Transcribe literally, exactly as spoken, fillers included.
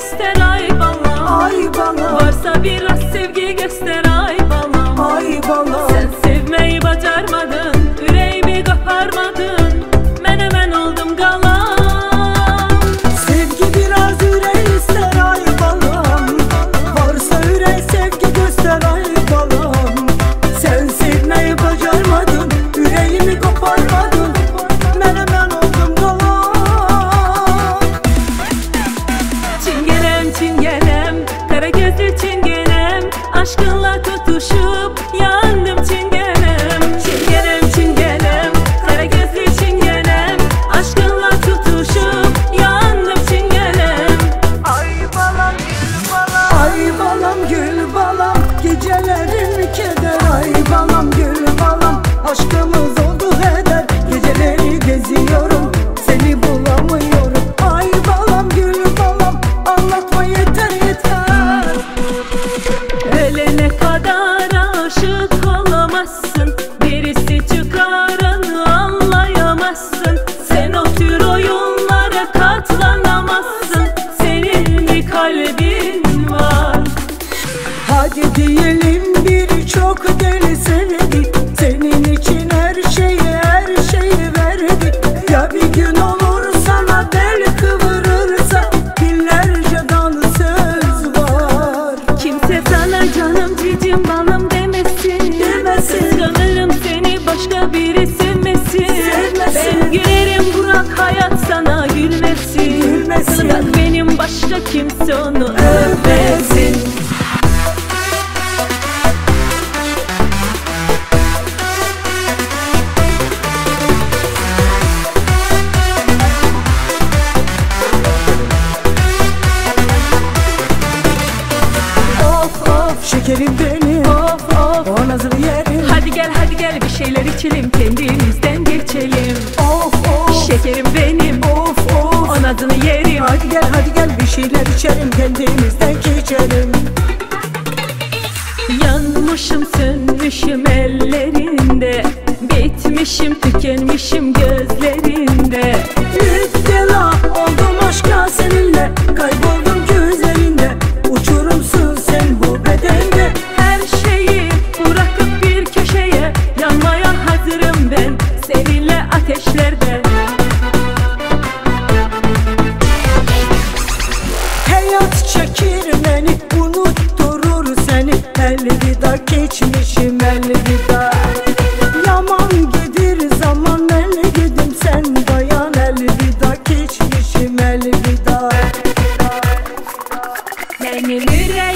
ister ay balam, ay balam. Varsa biraz sevgi göster ay balam, ay balam. Sen sevmeyi bacarmadın, yüreğimi koparmadın, menemen oldum galam. Sevgi biraz yüreği ister ay balam, varsa yüreği sevgi göster ay balam. Sen sevmeyi bacarmadın, yüreğimi koparmadın, menemen oldum galam. Çingenem çingenem, kara gözlü çingenem, aşkınla tutuşup yandım çingenem. Çingenem çingenem, kara gözlü çingenem, aşkınla tutuşup yandım çingenem. Ay balam gül balam, ay balam gül balam, gecelerim keder. Ay balam gül balam, aşkımız oldu heder, geceleri geziyorum, seni bulamıyorum. Ay balam gül balam, anlatma yeter yeter. Ölene kadar aşık olamazsın, birisi çıkarını anlayamazsın. Sen o tür oyunlara katlanamazsın, senin bir kalbin var. Hadi diyelim biri çok deli sevdi, senin için her şeyi her şeyi verdi. Ya bir gün olur sana bel kıvırırsa, binlerce dansöz var. Kimse sana canım cicim balım demesin, Demesin. Kıskanırım seni başka biri sevmesin, Sevmesin. Ben gülerim bırak hayat sana gülmesin, Gülmesin. Bırak benim başka kimse onu Öpesin. Of of şekerim benim, Of of, o nazlı yerim. hadi gel hadi gel bir şeyler içelim, kendimizden geçelim. Of of Şekerim benim, of of. on adını yerim. Hadi gel hadi gel bir şeyler içelim, kendimizden geçelim. Yanmışım sönmüşüm ellerinde, bitmişim tükenmişim gözlerinde. Müptela oldum aşka seninle, kayboldum gözlerinde, uçurumsun sen bu bedende. Her şeyi bırakıp bir köşeye, yanmaya hazırım ben seninle ateşlerde. Hayat çekir beni, unutturur seni, elveda geçmişim elveda. Yaman gidir zaman elvidim, sen dayan elveda geçmişim elveda. Benim yüreğim